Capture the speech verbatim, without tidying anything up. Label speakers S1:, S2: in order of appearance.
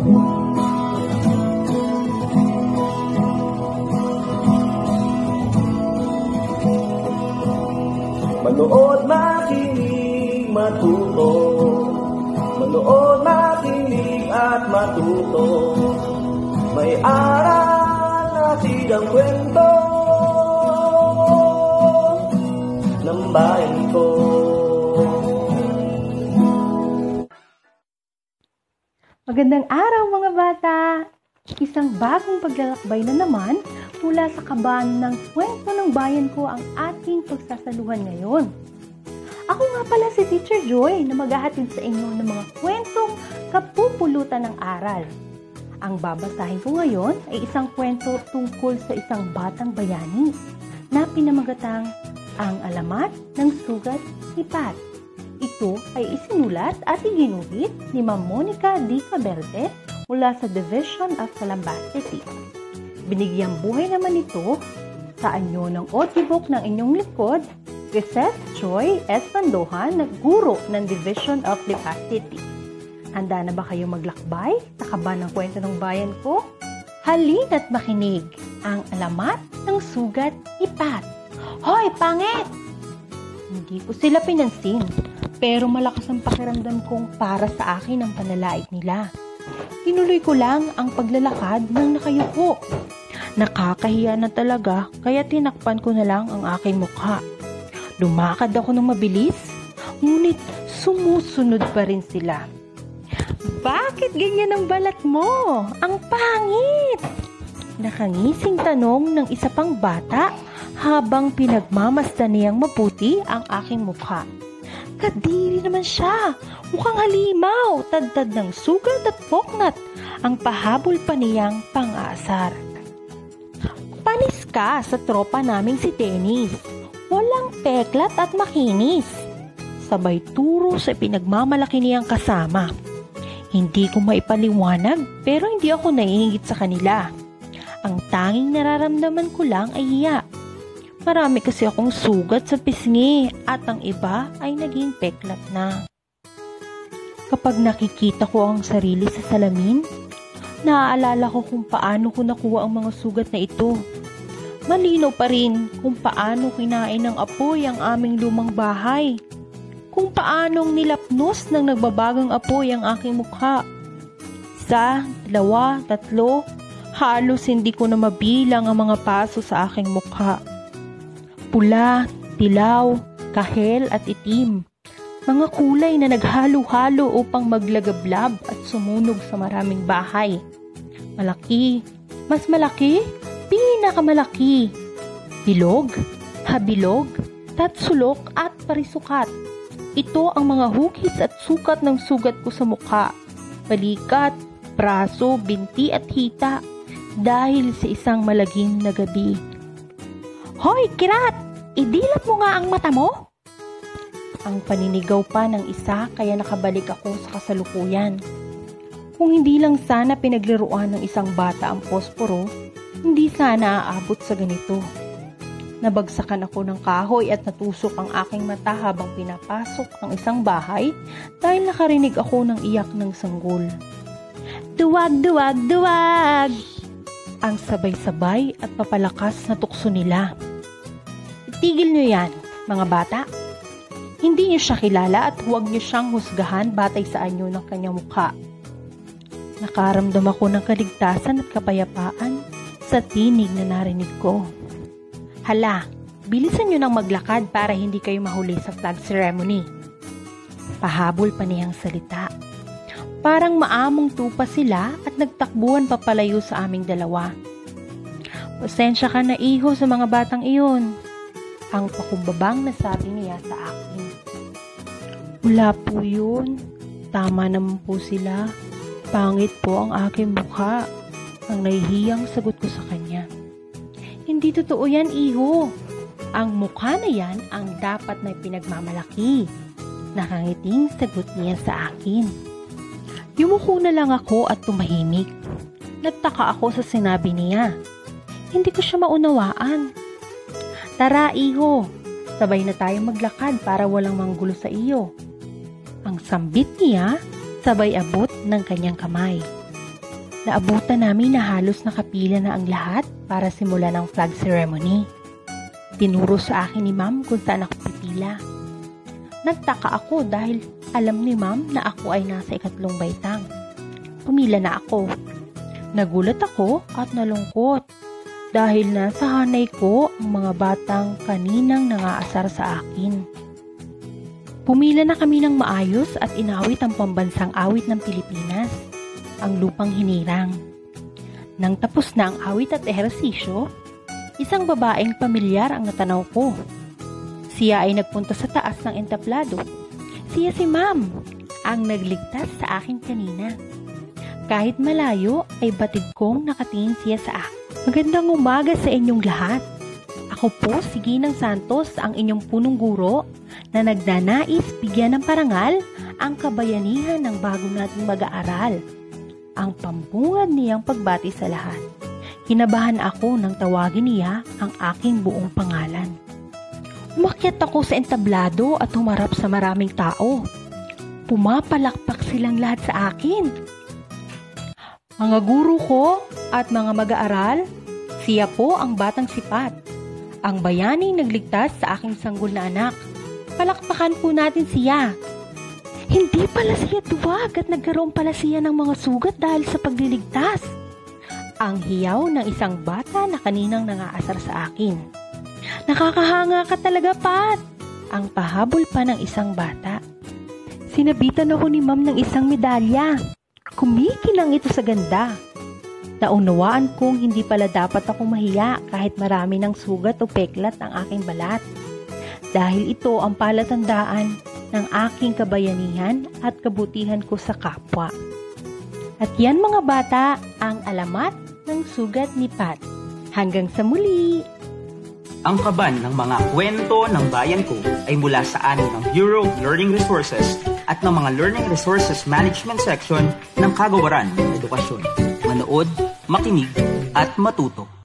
S1: Manood, makinig, matuto. Manood, makinig at matuto. May aral na sigang kwento ng bayan ko.
S2: Magandang araw mga bata! Isang bagong paglalakbay na naman mula sa kaban ng kwento ng bayan ko ang ating pagsasaluhan ngayon. Ako nga pala si Teacher Joy na maghahatid sa inyo ng mga kwentong kapupulutan ng aral. Ang babasahin ko ngayon ay isang kwento tungkol sa isang batang bayani na pinamagatang Ang Alamat ng Sugat, Lipa. Ito ay isinulat at iginuhit ni Ma'am Monica D. Caberte mula sa Divison of Calamba City. Binigyang buhay naman ito sa anyo ng audiobook ng inyong likod, Cressette Joy S. Bandohan na guro ng Division of Lipa City. Handa na ba kayo maglakbay sa kaban ng kwento ng bayan ko? Halina't makinig ang Alamat ng Sugat, Lipa. Hoy, pangit! Hindi ko sila pinansin, pero malakas ang pakiramdam kong para sa akin ang panalait nila. Tinuloy ko lang ang paglalakad ng nakayuko. Nakakahiya na talaga, kaya tinakpan ko na lang ang aking mukha. Lumakad ako ng mabilis, ngunit sumusunod pa rin sila. Bakit ganyan ang balat mo? Ang pangit! Nakangising tanong ng isa pang bata habang pinagmamasdan niyang mabuti ang aking mukha. Kadiri naman siya. Mukhang halimaw, tadtad ng sugat at poknat, ang pahabol pa niyang pang-aasar. Panis ka sa tropa naming si Dennis. Walang peklat at makinis. Sabay turo sa pinagmamalaki niyang kasama. Hindi ko maipaliwanag pero hindi ako naiingit sa kanila. Ang tanging nararamdaman ko lang ay hiya. Marami kasi akong sugat sa pisngi at ang iba ay naging peklat na. Kapag nakikita ko ang sarili sa salamin, naaalala ko kung paano ko nakuha ang mga sugat na ito. Malinaw pa rin kung paano kinain ng apoy ang aming lumang bahay. Kung paanong nilapnos ng nagbabagang apoy ang aking mukha. Isa, dalawa, tatlo, halos hindi ko na mabilang ang mga paso sa aking mukha. Pula, dilaw, kahel at itim. Mga kulay na naghalo-halo upang maglagablab at sumunog sa maraming bahay. Malaki, mas malaki, pinakamalaki. Bilog, habilog, tatsulok at parisukat. Ito ang mga hugis at sukat ng sugat ko sa mukha, balikat, braso, binti at hita dahil sa isang malagim na gabi. Hoy, kirat! Idilat mo nga ang mata mo! Ang paninigaw pa ng isa kaya nakabalik ako sa kasalukuyan. Kung hindi lang sana pinaglaruan ng isang bata ang posporo, hindi sana aabot sa ganito. Nabagsakan ako ng kahoy at natusok ang aking mata habang pinapasok ang isang bahay dahil nakarinig ako ng iyak ng sanggol. Duwag, duwag, duwag! Ang sabay-sabay at papalakas na tukso nila. Itigil niyo yan, mga bata. Hindi niyo siya kilala at huwag niyo siyang husgahan batay sa anyo ng kanyang mukha. Nakaramdam ako ng kaligtasan at kapayapaan sa tinig na narinig ko. Hala, bilisan niyo nang maglakad para hindi kayo mahuli sa flag ceremony. Pahabol pa niyang salita. Parang maamong tupa sila at nagtakbuhan papalayo sa aming dalawa. Pasensya ka na iho sa mga batang iyon. Ang pakumbabang nasabi niya sa akin. Wala po yun. Tama naman po sila. Pangit po ang aking mukha. Ang nahihiyang sagot ko sa kanya. Hindi totoo yan, iho. Ang mukha na yan ang dapat na pinagmamalaki. Nakangiting sagot niya sa akin. Yumuko na lang ako at tumahimik. Nagtaka ako sa sinabi niya. Hindi ko siya maunawaan. Tara, iho. Sabay na tayong maglakad para walang manggulo sa iyo. Ang sambit niya, sabay abot ng kanyang kamay. Naabutan namin na halos nakapila na ang lahat para simulan ang flag ceremony. Tinuro sa akin ni Ma'am kung saan ako pipila. Nagtaka ako dahil alam ni Ma'am na ako ay nasa ikatlong baitang. Pumila na ako. Nagulat ako at nalungkot dahil nasa hanay ko ang mga batang kaninang nangaasar sa akin. Pumila na kami ng maayos at inawit ang pambansang awit ng Pilipinas, ang lupang hinirang. Nang tapos na ang awit at ehersisyo, isang babaeng pamilyar ang natanaw ko. Siya ay nagpunta sa taas ng entablado. Siya si Ma'am, ang nagligtas sa akin kanina. Kahit malayo ay batid kong nakatingin siya sa akin. Magandang umaga sa inyong lahat. Ako po si Ginang Santos, ang inyong punong guro na nagnanais bigyan ng parangal ang kabayanihan ng bago nating mag-aaral. Ang pambungad niyang pagbati sa lahat. Kinabahan ako nang tawagin niya ang aking buong pangalan. Umakyat ako sa entablado at humarap sa maraming tao. Pumapalakpak silang lahat sa akin. Mga guro ko at mga mag-aaral, siya po ang batang sipat. Ang bayaning nagligtas sa aking sanggol na anak. Palakpakan po natin siya. Hindi pala siya duwag at nagkaroon pala siya ng mga sugat dahil sa pagliligtas. Ang hiyaw ng isang bata na kaninang nangaasar sa akin. Nakakahanga ka talaga, Pat! Ang pahabol pa ng isang bata. Sinabitan ako ni Ma'am ng isang medalya. Kumikinang ito sa ganda. Naunawaan kong hindi pala dapat akong mahiya kahit marami ng sugat o peklat ang aking balat. Dahil ito ang palatandaan ng aking kabayanihan at kabutihan ko sa kapwa. At yan mga bata, ang alamat ng sugat ni Pat. Hanggang sa muli!
S3: Ang kaban ng mga kwento ng bayan ko ay mula sa amin ng Bureau of Learning Resources at ng mga Learning Resources Management Section ng Kagawaran ng Edukasyon. Manood, makinig, at matuto.